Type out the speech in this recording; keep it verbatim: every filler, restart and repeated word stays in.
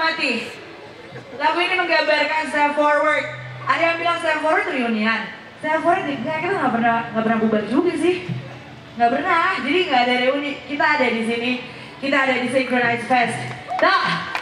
menikmati. Lagu ini menggambarkan step forward. Ada yang bilang step forward reunian. Step forward, enggak, kita nggak pernah nggak pernah bubar juga sih. Nggak pernah, jadi nggak ada reuni. Kita ada di sini, kita ada di Synchronize Fest. Nah,